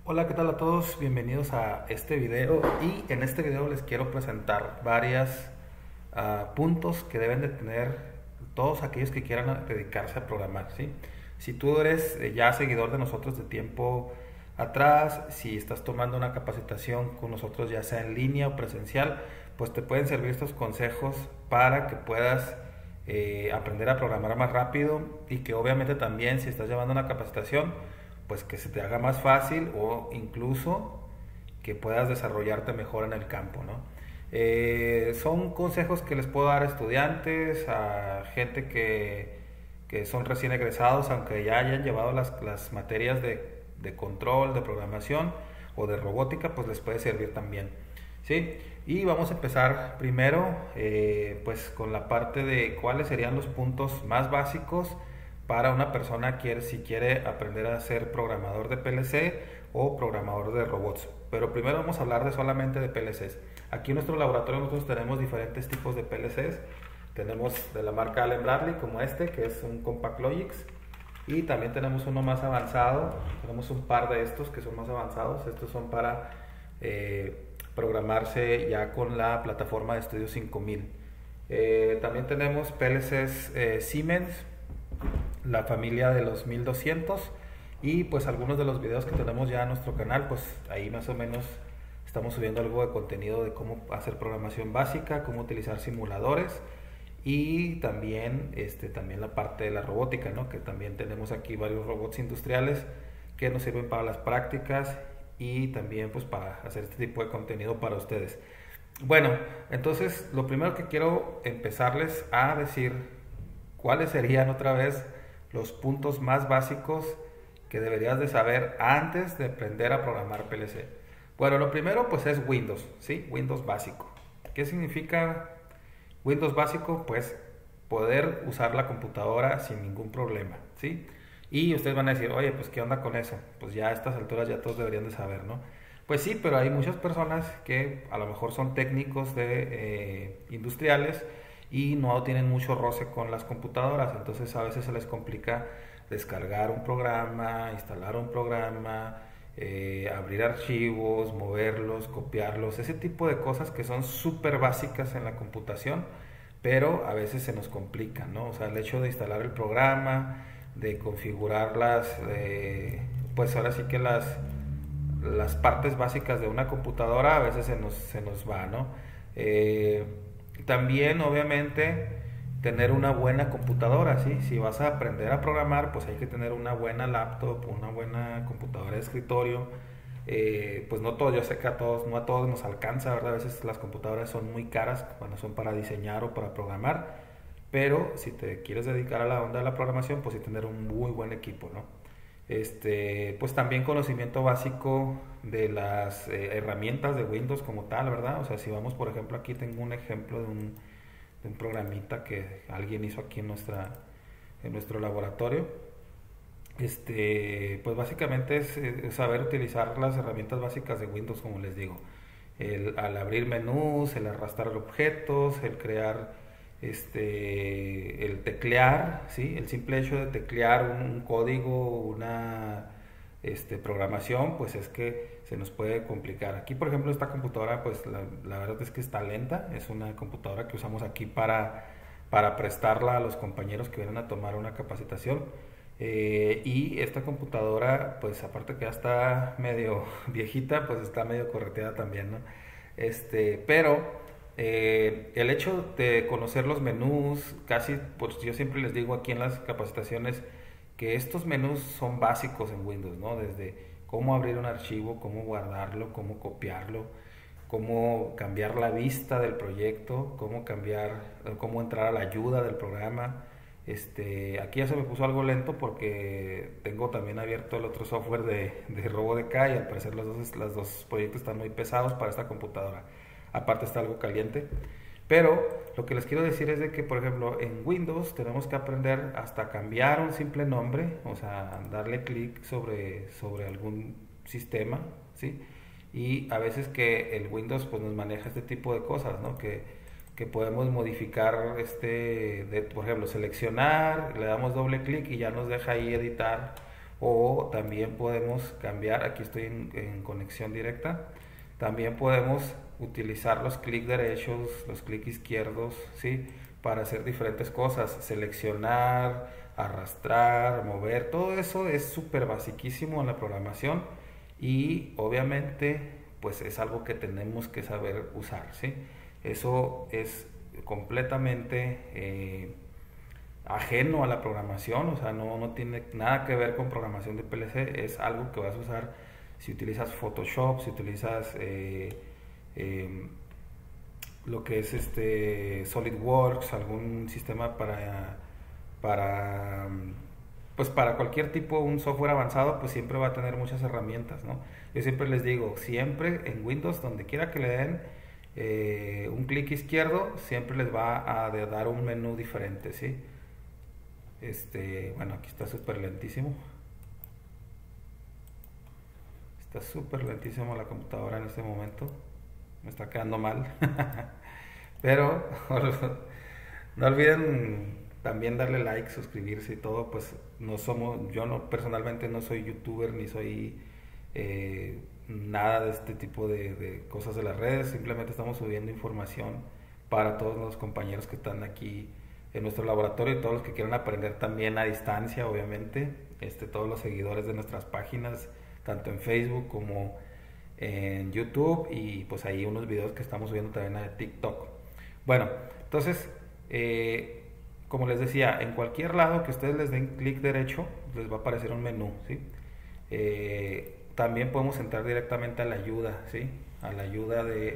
Hola, ¿qué tal a todos? Bienvenidos a este video y en este video les quiero presentar varias puntos que deben de tener todos aquellos que quieran dedicarse a programar, ¿sí? Si tú eres ya seguidor de nosotros de tiempo atrás, si estás tomando una capacitación con nosotros ya sea en línea o presencial, pues te pueden servir estos consejos para que puedas aprender a programar más rápido y que obviamente también si estás llevando una capacitación, pues que se te haga más fácil o incluso que puedas desarrollarte mejor en el campo, ¿no? Son consejos que les puedo dar a estudiantes, a gente que son recién egresados, aunque ya hayan llevado las materias de control, de programación o de robótica, pues les puede servir también, ¿sí? Y vamos a empezar primero pues con la parte de cuáles serían los puntos más básicos para una persona que si quiere aprender a ser programador de PLC o programador de robots. Pero primero vamos a hablar solamente de PLCs. Aquí en nuestro laboratorio nosotros tenemos diferentes tipos de PLCs. Tenemos de la marca Allen Bradley como este, que es un Compact Logix. Y también tenemos uno más avanzado. Tenemos un par de estos que son más avanzados. Estos son para programarse ya con la plataforma de Studio 5000. También tenemos PLCs Siemens, la familia de los 1200, y pues algunos de los videos que tenemos ya en nuestro canal, pues ahí más o menos estamos subiendo algo de contenido de cómo hacer programación básica, cómo utilizar simuladores y también también la parte de la robótica, ¿no? Que también tenemos aquí varios robots industriales que nos sirven para las prácticas y también pues para hacer este tipo de contenido para ustedes. Bueno, entonces lo primero que quiero empezarles a decir cuáles serían otra vez los puntos más básicos que deberías de saber antes de aprender a programar PLC. Bueno, lo primero pues es Windows, ¿sí? Windows básico. ¿Qué significa Windows básico? Pues poder usar la computadora sin ningún problema, ¿sí? Y ustedes van a decir, oye, pues ¿qué onda con eso? Pues ya a estas alturas ya todos deberían de saber, ¿no? Pues sí, pero hay muchas personas que a lo mejor son técnicos de industriales y no tienen mucho roce con las computadoras, entonces a veces se les complica descargar un programa, instalar un programa, abrir archivos, moverlos, copiarlos, ese tipo de cosas que son súper básicas en la computación, pero a veces se nos complican, ¿no? O sea, el hecho de instalar el programa, de configurar pues ahora sí que las partes básicas de una computadora a veces se nos va, ¿no? También, obviamente, tener una buena computadora, ¿sí? Si vas a aprender a programar, pues hay que tener una buena laptop, una buena computadora de escritorio. Pues no todo, yo sé que no a todos nos alcanza, ¿verdad? A veces las computadoras son muy caras cuando son para diseñar o para programar, pero si te quieres dedicar a la onda de la programación, pues sí tener un muy buen equipo, ¿no? Pues también conocimiento básico de las herramientas de Windows como tal, ¿verdad? O sea, si vamos, por ejemplo, aquí tengo un ejemplo de un programita que alguien hizo aquí en nuestro laboratorio. Pues básicamente es saber utilizar las herramientas básicas de Windows, como les digo. Al abrir menús, el arrastrar objetos, el crear, el teclear, ¿sí? El simple hecho de teclear un código, una programación, pues es que se nos puede complicar. Aquí, por ejemplo, esta computadora, pues la verdad es que está lenta. Es una computadora que usamos aquí para prestarla a los compañeros que vienen a tomar una capacitación. Y esta computadora, pues aparte que ya está medio viejita, pues está medio correteada también, ¿no? Pero el hecho de conocer los menús, casi, pues yo siempre les digo aquí en las capacitaciones que estos menús son básicos en Windows, ¿no? Desde cómo abrir un archivo, cómo guardarlo, cómo copiarlo, cómo cambiar la vista del proyecto, cómo entrar a la ayuda del programa. Aquí ya se me puso algo lento porque tengo también abierto el otro software de RoboDK y al parecer los dos proyectos están muy pesados para esta computadora. Aparte está algo caliente. Pero lo que les quiero decir es de que, por ejemplo, en Windows tenemos que aprender hasta cambiar un simple nombre, o sea, darle clic sobre algún sistema, ¿sí? Y a veces que el Windows pues nos maneja este tipo de cosas, ¿no? Que podemos modificar, por ejemplo, seleccionar, le damos doble clic y ya nos deja ahí editar o también podemos cambiar, aquí estoy en conexión directa, también podemos utilizar los clics derechos, los clics izquierdos, ¿sí? Para hacer diferentes cosas, seleccionar, arrastrar, mover, todo eso es súper basiquísimo en la programación y obviamente pues es algo que tenemos que saber usar, ¿sí? Eso es completamente ajeno a la programación, o sea, no tiene nada que ver con programación de PLC, es algo que vas a usar si utilizas Photoshop, si utilizas eh, lo que es SolidWorks, algún sistema para pues para cualquier tipo, un software avanzado, pues siempre va a tener muchas herramientas, ¿no? Yo siempre les digo, siempre en Windows, donde quiera que le den un clic izquierdo, siempre les va a dar un menú diferente, ¿sí? Bueno, aquí está súper lentísimo. Está súper lentísimo la computadora en este momento. Me está quedando mal. Pero no olviden también darle like, suscribirse y todo. Pues no somos, yo no personalmente no soy youtuber ni soy nada de este tipo de cosas de las redes. Simplemente estamos subiendo información para todos los compañeros que están aquí en nuestro laboratorio y todos los que quieran aprender también a distancia, obviamente. Todos los seguidores de nuestras páginas, tanto en Facebook como en YouTube, y pues ahí unos videos que estamos subiendo también a TikTok. Bueno, entonces, como les decía, en cualquier lado que ustedes les den clic derecho, les va a aparecer un menú, ¿sí? También podemos entrar directamente a la ayuda, ¿sí? A la ayuda de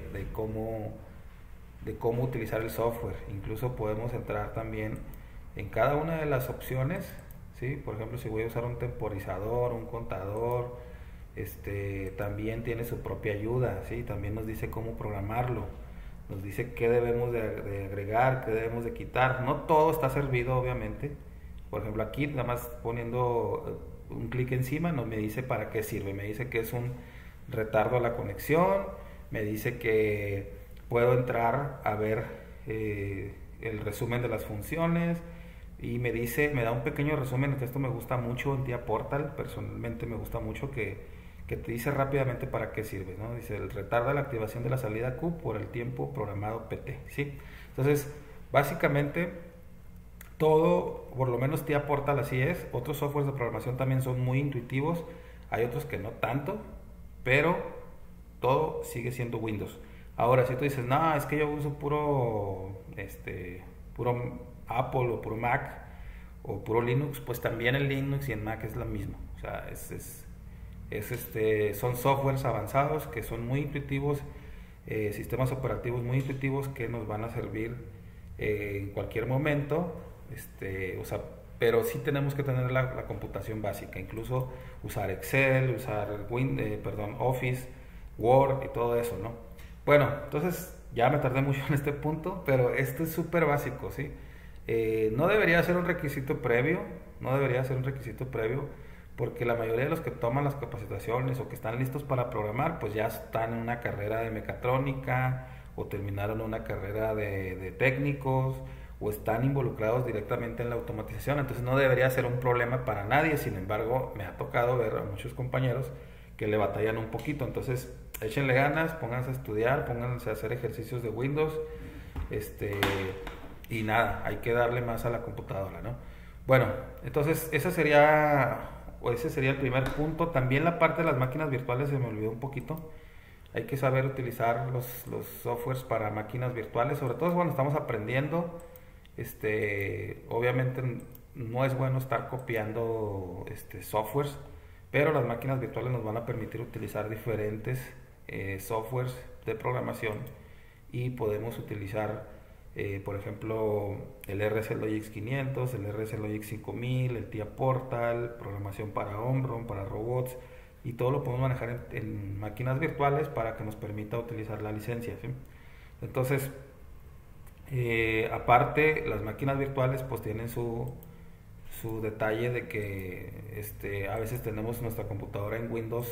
cómo utilizar el software. Incluso podemos entrar también en cada una de las opciones, ¿sí? Por ejemplo, si voy a usar un temporizador, un contador, también tiene su propia ayuda, ¿sí? También nos dice cómo programarlo, nos dice qué debemos de agregar, qué debemos de quitar. No todo está servido, obviamente. Por ejemplo, aquí nada más poniendo un clic encima no me dice para qué sirve. Me dice que es un retardo a la conexión, me dice que puedo entrar a ver el resumen de las funciones, y me da un pequeño resumen, que esto me gusta mucho en TIA Portal. Personalmente me gusta mucho que te dice rápidamente para qué sirve, ¿no? Dice, el retarda la activación de la salida Q por el tiempo programado PT, ¿sí? Entonces, básicamente, todo, por lo menos TIA Portal así es. Otros softwares de programación también son muy intuitivos, hay otros que no tanto, pero todo sigue siendo Windows. Ahora, si tú dices, no, es que yo uso puro Apple o puro Mac o puro Linux, pues también en Linux y en Mac es lo mismo. O sea, son softwares avanzados que son muy intuitivos, sistemas operativos muy intuitivos que nos van a servir en cualquier momento. O sea, pero sí tenemos que tener la computación básica, incluso usar Excel, usar Office, Word y todo eso, ¿no? Bueno, entonces ya me tardé mucho en este punto, pero esto es súper básico, ¿sí? No debería ser un requisito previo, porque la mayoría de los que toman las capacitaciones o que están listos para programar, pues ya están en una carrera de mecatrónica o terminaron una carrera de técnicos o están involucrados directamente en la automatización. Entonces no debería ser un problema para nadie. Sin embargo, me ha tocado ver a muchos compañeros que le batallan un poquito. Entonces échenle ganas, pónganse a estudiar, pónganse a hacer ejercicios de Windows, y nada, hay que darle más a la computadora, ¿no? Bueno, entonces ese sería el primer punto. También la parte de las máquinas virtuales se me olvidó un poquito. Hay que saber utilizar los softwares para máquinas virtuales, sobre todo cuando estamos aprendiendo. Obviamente no es bueno estar copiando softwares, pero las máquinas virtuales nos van a permitir utilizar diferentes softwares de programación, y podemos utilizar por ejemplo el RC Logix 500, el RC Logix 5000, el TIA Portal, programación para Omron, para robots, y todo lo podemos manejar en máquinas virtuales para que nos permita utilizar la licencia, ¿sí? Entonces, aparte, las máquinas virtuales pues tienen su detalle de que a veces tenemos nuestra computadora en Windows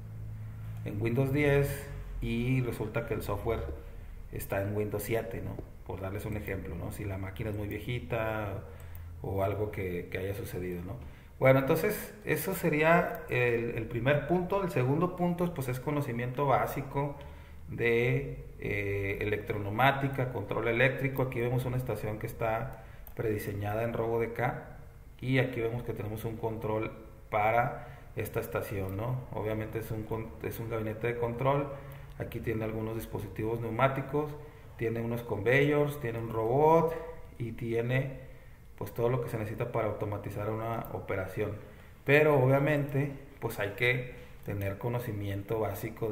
10 y resulta que el software está en Windows 7, ¿no? Por darles un ejemplo, ¿no? Si la máquina es muy viejita o algo que haya sucedido, ¿no? Bueno, entonces eso sería el primer punto. El segundo punto pues es conocimiento básico de electroneumática, control eléctrico. Aquí vemos una estación que está prediseñada en RoboDK y aquí vemos que tenemos un control para esta estación, ¿no? Obviamente es un gabinete de control. Aquí tiene algunos dispositivos neumáticos, tiene unos conveyors, tiene un robot y tiene pues todo lo que se necesita para automatizar una operación. Pero obviamente pues hay que tener conocimiento básico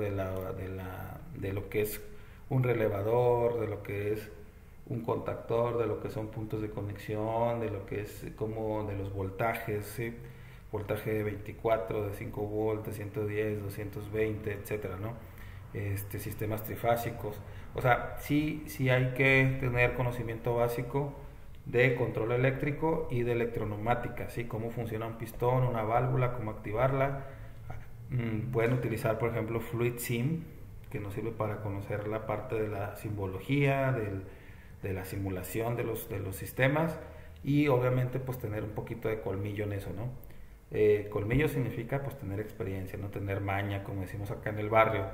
de lo que es un relevador, de lo que es un contactor, de lo que son puntos de conexión, de lo que es como de los voltajes, ¿sí? Voltaje de 24, de 5 volts, de 110, 220, etcétera, ¿no? Sistemas trifásicos. O sea, sí hay que tener conocimiento básico de control eléctrico y de electroneumática, ¿sí? Cómo funciona un pistón, una válvula, cómo activarla. Pueden utilizar, por ejemplo, Fluid Sim, que nos sirve para conocer la parte de la simbología, de la simulación de los sistemas y obviamente pues tener un poquito de colmillo en eso, ¿no? Colmillo significa pues tener experiencia, no tener maña, como decimos acá en el barrio.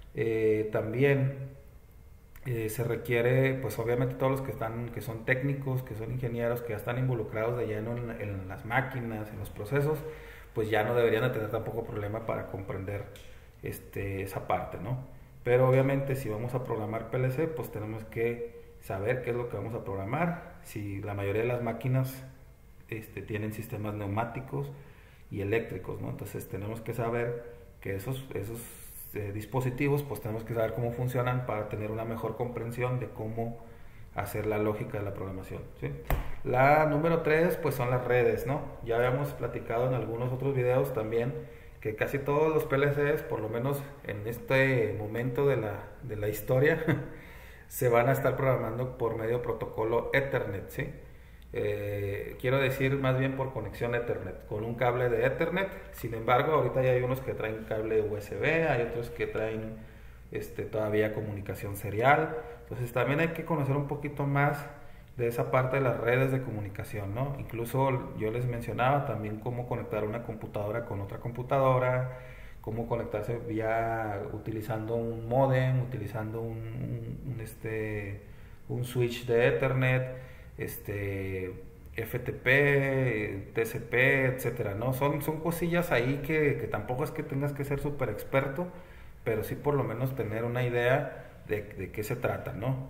También se requiere, pues obviamente todos los que son técnicos, que son ingenieros, que ya están involucrados de lleno en las máquinas, en los procesos, pues ya no deberían de tener tampoco problema para comprender esa parte, ¿no? Pero obviamente si vamos a programar PLC, pues tenemos que saber qué es lo que vamos a programar. Si la mayoría de las máquinas tienen sistemas neumáticos y eléctricos, ¿no? Entonces tenemos que saber que esos dispositivos, pues tenemos que saber cómo funcionan para tener una mejor comprensión de cómo hacer la lógica de la programación, ¿sí? La número 3 pues son las redes, ¿no? Ya habíamos platicado en algunos otros videos también que casi todos los PLCs, por lo menos en este momento de la historia, se van a estar programando por medio protocolo Ethernet, ¿sí? Quiero decir más bien por conexión Ethernet, con un cable de Ethernet. Sin embargo, ahorita ya hay unos que traen cable USB, hay otros que traen todavía comunicación serial. Entonces también hay que conocer un poquito más de esa parte de las redes de comunicación, ¿no? Incluso yo les mencionaba también cómo conectar una computadora con otra computadora, cómo conectarse utilizando un modem, utilizando un switch de Ethernet, FTP, TCP, etcétera, ¿no? Son cosillas ahí que tampoco es que tengas que ser súper experto, pero sí por lo menos tener una idea de qué se trata, ¿no?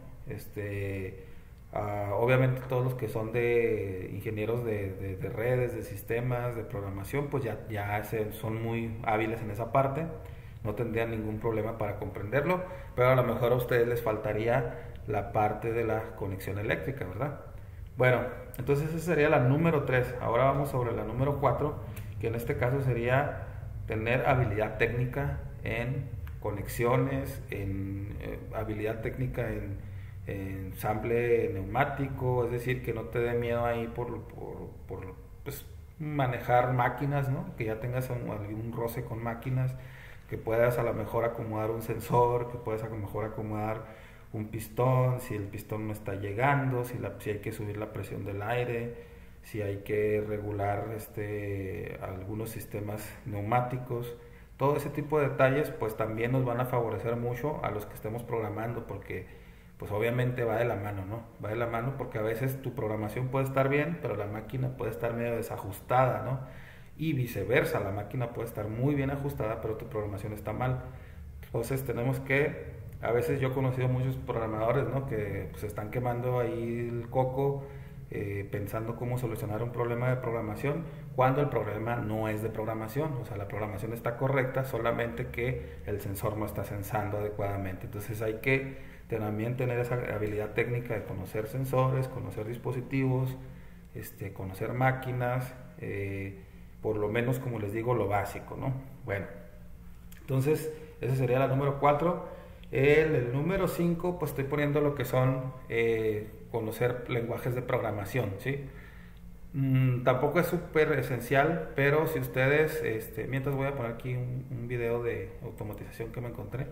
Obviamente todos los que son de ingenieros de redes, de sistemas, de programación, pues ya son muy hábiles en esa parte, no tendrían ningún problema para comprenderlo, pero a lo mejor a ustedes les faltaría la parte de la conexión eléctrica, ¿verdad? Bueno, entonces esa sería la número 3. Ahora vamos sobre la número 4, que en este caso sería tener habilidad técnica en conexiones, en habilidad técnica en ensamble neumático, es decir, que no te dé miedo ahí por pues, manejar máquinas, ¿no? Que ya tengas algún roce con máquinas, que puedas a lo mejor acomodar un sensor, que puedas a lo mejor acomodar un pistón, si el pistón no está llegando, si hay que subir la presión del aire, si hay que regular algunos sistemas neumáticos. Todo ese tipo de detalles pues también nos van a favorecer mucho a los que estemos programando, porque pues obviamente va de la mano, ¿no? Va de la mano porque a veces tu programación puede estar bien, pero la máquina puede estar medio desajustada, ¿no? Y viceversa, la máquina puede estar muy bien ajustada, pero tu programación está mal. Entonces tenemos que, a veces yo he conocido muchos programadores, ¿no? Que pues están quemando ahí el coco pensando cómo solucionar un problema de programación, cuando el problema no es de programación, o sea, la programación está correcta, solamente que el sensor no está sensando adecuadamente. Entonces hay que también tener esa habilidad técnica de conocer sensores, conocer dispositivos, conocer máquinas, por lo menos, como les digo, lo básico, ¿no? Bueno, entonces esa sería la número 4. El número 5, pues estoy poniendo lo que son conocer lenguajes de programación, ¿sí? Tampoco es súper esencial, pero si ustedes, mientras voy a poner aquí un video de automatización que me encontré.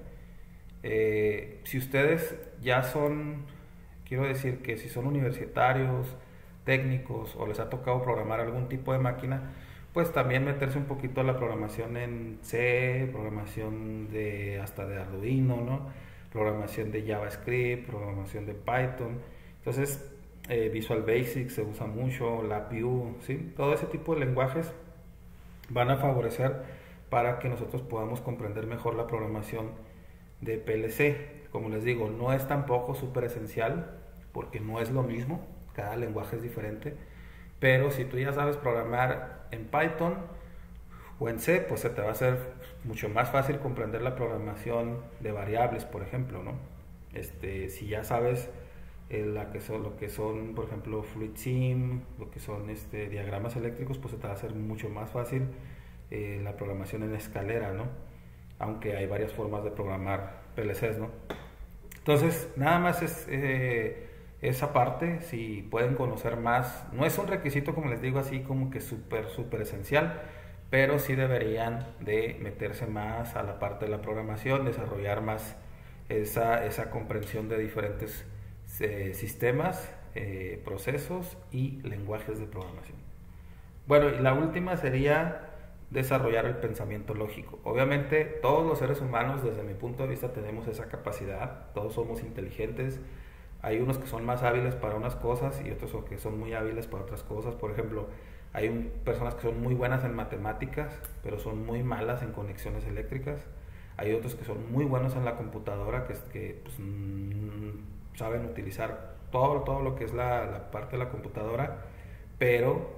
Si ustedes ya son, quiero decir que si son universitarios, técnicos o les ha tocado programar algún tipo de máquina, pues también meterse un poquito a la programación en C, programación de hasta de Arduino, ¿no? Programación de JavaScript, programación de Python. Entonces, Visual Basic se usa mucho, LabVIEW, ¿sí? Todo ese tipo de lenguajes van a favorecer para que nosotros podamos comprender mejor la programación de PLC. Como les digo, no es tampoco súper esencial porque no es lo mismo, cada lenguaje es diferente, pero si tú ya sabes programar en Python o en C, pues se te va a hacer mucho más fácil comprender la programación de variables, por ejemplo, ¿no? Si ya sabes lo que son, por ejemplo, FluidSim, lo que son diagramas eléctricos, pues se te va a hacer mucho más fácil la programación en escalera, ¿no? Aunque hay varias formas de programar PLCs, ¿no? Entonces, nada más es esa parte, si pueden conocer más, no es un requisito, como les digo, así como que súper esencial, pero sí deberían de meterse más a la parte de la programación, desarrollar más esa comprensión de diferentes sistemas, procesos y lenguajes de programación. Bueno, y la última sería desarrollar el pensamiento lógico. Obviamente todos los seres humanos, desde mi punto de vista, tenemos esa capacidad, todos somos inteligentes. Hay unos que son más hábiles para unas cosas y otros que son muy hábiles para otras cosas. Por ejemplo, hay personas que son muy buenas en matemáticas, pero son muy malas en conexiones eléctricas. Hay otros que son muy buenos en la computadora, que pues, saben utilizar todo lo que es la parte de la computadora, pero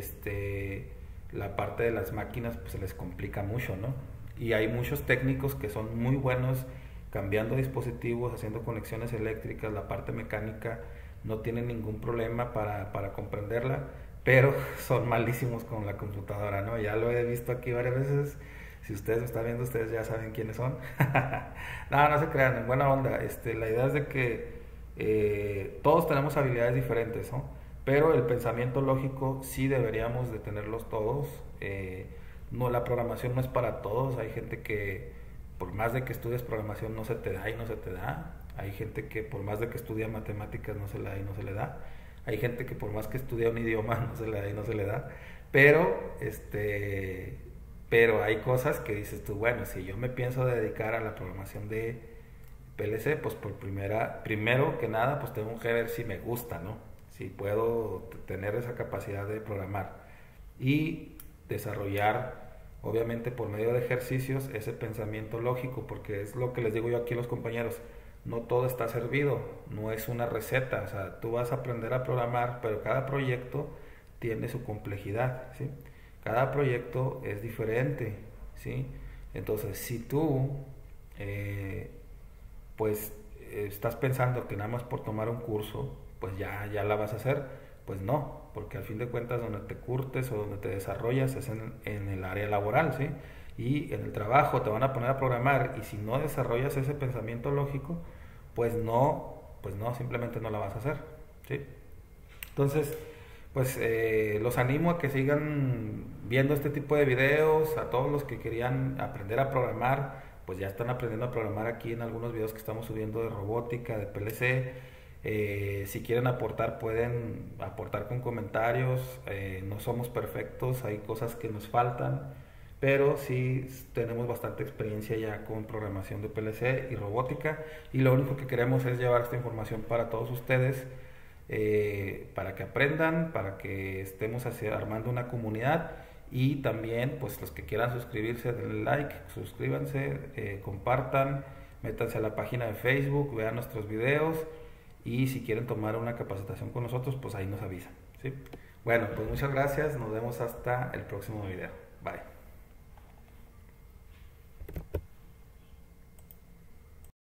la parte de las máquinas pues se les complica mucho, ¿no? Y hay muchos técnicos que son muy buenos cambiando dispositivos, haciendo conexiones eléctricas, la parte mecánica no tienen ningún problema para comprenderla, pero son malísimos con la computadora, ¿no? Ya lo he visto aquí varias veces. Si ustedes me están viendo, ustedes ya saben quiénes son. No se crean, en buena onda. La idea es de que todos tenemos habilidades diferentes, ¿no? Pero el pensamiento lógico sí deberíamos de tenerlos todos. No, la programación no es para todos. Hay gente que por más de que estudies programación no se te da y no se te da. Hay gente que por más de que estudia matemáticas no se le da y no se le da. Hay gente que por más que estudia un idioma no se le da y no se le da. Pero hay cosas que dices tú, bueno, si yo me pienso dedicar a la programación de PLC, pues primero que nada, pues tengo que ver si me gusta, ¿no? Si puedo tener esa capacidad de programar y desarrollar, obviamente por medio de ejercicios, ese pensamiento lógico, porque es lo que les digo yo aquí a los compañeros, no todo está servido, no es una receta, o sea, tú vas a aprender a programar, pero cada proyecto tiene su complejidad, ¿sí? Cada proyecto es diferente, ¿sí? Entonces, si tú, estás pensando que nada más por tomar un curso, pues ya la vas a hacer, pues no, porque al fin de cuentas donde te curtes o donde te desarrollas es en el área laboral, ¿sí? Y en el trabajo te van a poner a programar y si no desarrollas ese pensamiento lógico, pues no, simplemente no la vas a hacer, ¿sí? Entonces, pues los animo a que sigan viendo este tipo de videos, a todos los que querían aprender a programar, pues ya están aprendiendo a programar aquí en algunos videos que estamos subiendo de robótica, de PLC. Si quieren aportar, pueden aportar con comentarios. No somos perfectos, hay cosas que nos faltan, pero sí tenemos bastante experiencia ya con programación de PLC y robótica, y lo único que queremos es llevar esta información para todos ustedes, para que aprendan, para que estemos armando una comunidad, y también pues los que quieran suscribirse, denle like, suscríbanse, compartan, métanse a la página de Facebook, vean nuestros videos, y si quieren tomar una capacitación con nosotros, pues ahí nos avisan, ¿sí? Bueno, pues muchas gracias, nos vemos hasta el próximo video. Bye.